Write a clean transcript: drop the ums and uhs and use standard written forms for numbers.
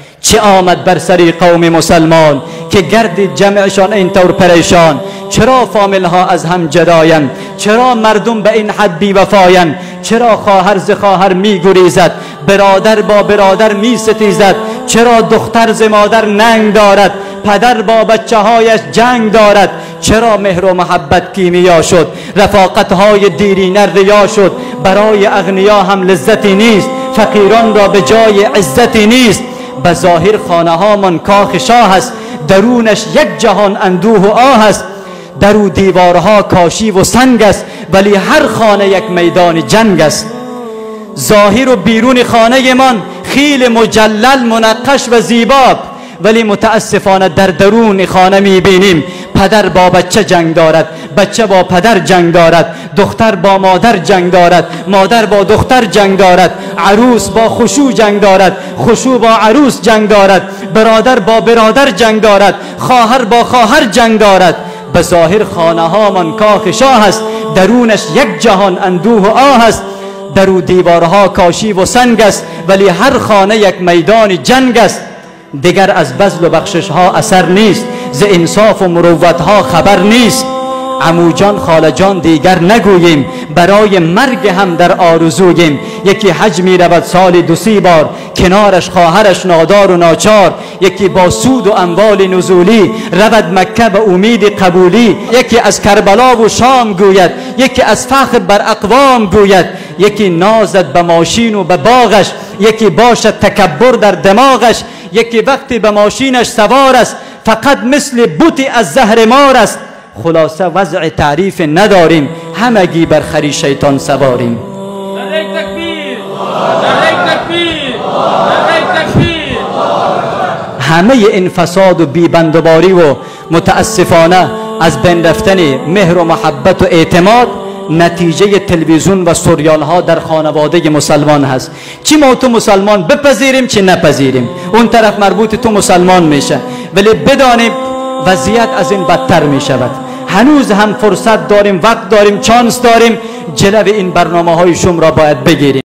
چه آمد بر سری قوم مسلمان که گردید جمعشان اینطور پریشان؟ چرا فامیل ها از هم جداین؟ چرا مردم به این حد بی وفاین؟ چرا خواهر ز خواهر می گریزد؟ برادر با برادر می ستیزد؟ چرا دختر ز مادر ننگ دارد؟ پدر با بچه هایش جنگ دارد؟ چرا مهر و محبت کیمیا شد؟ رفاقت های دیرینه ریا شد؟ برای اغنیا هم لذتی نیست، فقیران را به جای عزتی نیست. بظاهر خانه ها من کاخ شاه است، درونش یک جهان اندوه و آه است. درو دیوارها کاشی و سنگ است، ولی هر خانه یک میدان جنگ است. ظاهر و بیرون خانه من خیل مجلل منقش و زیبا، ولی متاسفانه در درون خانه میبینیم پدر با بچه جنگ دارد، بچه با پدر جنگ دارد، دختر با مادر جنگ دارد، مادر با دختر جنگ دارد، عروس با خشوع جنگ دارد، خشوع با عروس جنگ دارد، برادر با برادر جنگ دارد، خواهر با خواهر جنگ دارد. به ظاهر خانه ها من کاخ شاه است، درونش یک جهان اندوه و آه است. درو دیوارها کاشی و سنگ است، ولی هر خانه یک میدان جنگ است. دیگر از بذل و بخشش ها اثر نیست، ز انصاف و مروت ها خبر نیست. عمو جان خاله جان دیگر نگوییم، برای مرگ هم در آرزوییم. یکی حج می رود سال 2-3 بار، کنارش خواهرش نادار و ناچار. یکی با سود و اموال نزولی رود مکه به امید قبولی. یکی از کربلا و شام گوید، یکی از فخر بر اقوام گوید. یکی نازد به ماشین و به باغش، یکی باشد تکبر در دماغش. یکی وقتی به ماشینش سوار است، فقط مثل بوتی از زهر مار است. خلاصه وضع تعریف نداریم، همگی بر خری شیطان سواریم. همه این فساد و بیبندوباری و متاسفانه از بین رفتن مهر و محبت و اعتماد نتیجه تلویزیون و سریال ها در خانواده مسلمان هست. چی ما تو مسلمان بپذیریم چی نپذیریم، اون طرف مربوط تو مسلمان میشه، ولی بدانیم وضعیت از این بدتر می شود. هنوز هم فرصت داریم، وقت داریم، چانس داریم، جلو این برنامه های شوم را باید بگیریم.